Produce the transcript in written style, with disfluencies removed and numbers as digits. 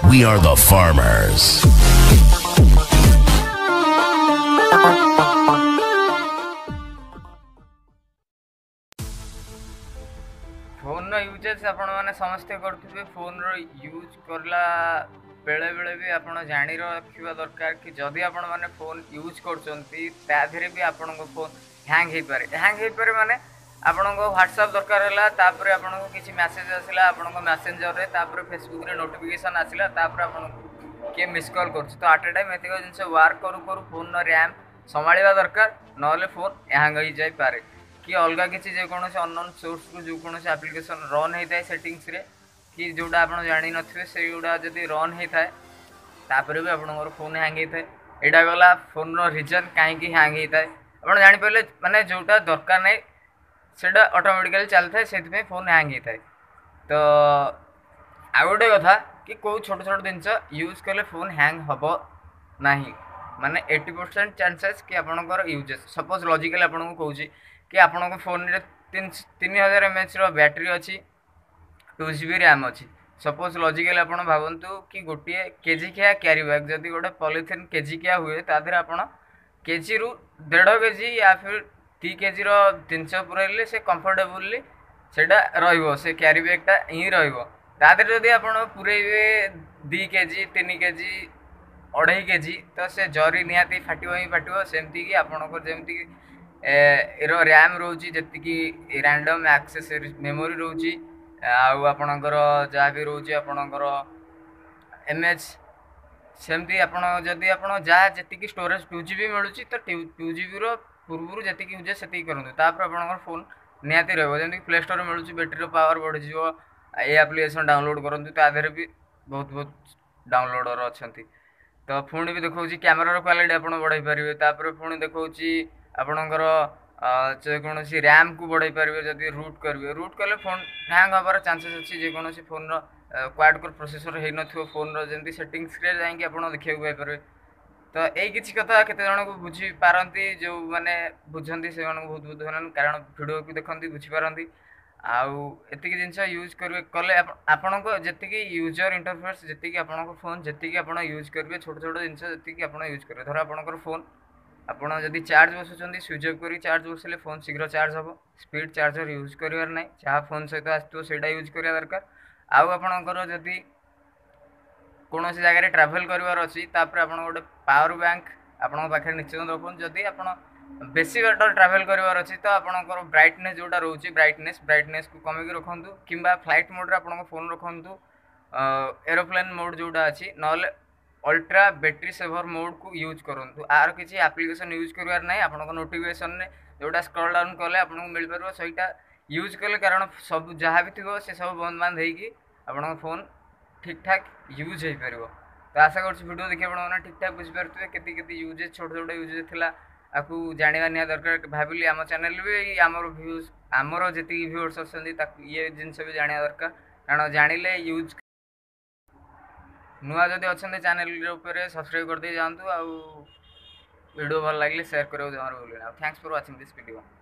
We are the farmers. Phone uses आपण मैंने समस्ते करुवे फोन यूज करला बेले बेले भी आपण जानी रखा दरकार कि जदि आपण मैंने फोन यूज कर भी आपण फोन हैंग हो पारे माने आपण व्हाट्सएप दरकार है आपन को किसी मैसेज आसला आपण मैसेंजर रे तापर फेसबुक रे नोटिफिकेशन आसला तापर आपण किए मिस कॉल कर तो आट ए टाइम एतिक जिन वर्क करू करू फोन रैम संभाला दरकार ना फोन हैंग हो जाई पारे कि अलग किसी जेकोसी अननोन सोर्स को जो कौन एप्लिकेशन रन होता है सेटिंग्स रे कि जोटा आप जानी नथिबे से गुड़ा जदि रन होता है तापर भी आपंकर फोन हैंग होता है यहाँ गला फोन रीजन कहीं हैंग होता है आप जापारे माने जोटा दरकार नहीं सेटा ऑटोमेटिकली चलता है से फोन हैंग होता है। तो आ गोटे कथा कि कौ छोट छोट जिनस यूज कले फोन हैंग हम ना माने 80% चांसेस कि आपंकर यूजेस सपोज लॉजिकली आपको कहूँ कि आपन फोन रे 3000 mAh बैटेरी अच्छी 2 GB रैम अच्छी सपोज लॉजिकली आप भावतु कि गोटे केजिकिया कैरी बैग जदि गोटे पॉलिथिन केजिकिया हुए तादे आप केजी रु 1.5 kg या फिर 3 kg जिनस पुरैले से कंफर्टेबली सेटा रहिबो से कैरी बैगटा ही रहिबो तादे जदि आप पुरैबे 2 kg 3 kg 2.5 kg तो से जरी निहाती फाटिबो ही फाटिबो सेमती कि आपनकर जेमती एरो रैम रोची जी रैंडम एक्सेस मेमोरी रोची आपणकर जहाँ भी रोची आपणकर एमएच सेमती आपड़ जदि आप जहाँ जी स्टोरेज 2 GB मिलूँ तो 2 GB पूर्व जी यूजे से करूँ तापर आपंकर फोन निहाती रही प्ले स्टोर मिलूँ बैटेरी पावर बढ़ ये एप्लिकेशन डाउनलोड करूँ तादेह भी बहुत बहुत डाउनलोडर अच्छा तो पुणी भी देखा कैमेरार क्वालिटी आप बढ़ाई पारे तापर पुणी देखा आपणकर जेकोसी रैम को बढ़ाई पारे जदि रूट कले फोन हैंग हबार चांसेस अच्छी जेकोसी फोन क्वाड कोर प्रोसेसर हो न फोन जमी सेटिंग्स जाकि आप देखा पारे। तो यही किसी कथा केते जन को बुझी पारती जो मैंने बुझंती से बहुत बहुत धन्यवाद कारण वीडियो को देखती बुझीपारती आउ एतिक जिनस यूज करेंगे कले आपण जी यूजर इंटरफेस जी आप फोन जी आप यूज करेंगे छोट छोट जिनस जी आप यूज करेंगे धर आपंकर फोन आपड़ जदि चार्ज बसुँच स्विच ऑफ कर चार्ज बसले फोन शीघ्र चार्ज हम स्पीड चार्जर यूज करार ना जहाँ फोन सहित आसो से यूज करा दरकार आपणकर जदि कौन जगह ट्राभेल करार अच्छी आप गोटे पावर बैंक आपण पाखे निश्चित रखुन जदि आप बेसी बाट ट्राभेल करार अच्छी तो आपंकर ब्राइटनेस जोटा रोचे ब्राइटनेस को कमेकी रखु कि फ्लाइट मोड आप फोन रखु एरोप्लेन मोड जोटा अच्छी ना अल्ट्रा बैटरी सेवर मोड को यूज करूँ आर किसी एप्लिकेशन यूज करार ना आप नोटिफिकेशन में जोटा स्क्रॉल डाउन कले आपको मिल पार सहीटा यूज कले कारण सब जहाँ भी थी से सब बंद बांध हो फोन ठीक ठाक यूज हो पार। तो आशा कर वीडियो देखिए आप ठीक ठाक बुझीपारे के यूजेज छोट छोट यूजेज थी आपको जाना निहा दरकार भाविली आम चैनल भी आमर व्यूज आमर जी व्यूअर्स अच्छा ये जिनस भी जाना दरकार कारण जानिले यूज नुआ जदि अच्छा चैनल सब्सक्राइब कर दे जातु वीडियो भल लगे शेयर करा जमार भूल thanks for watching this video.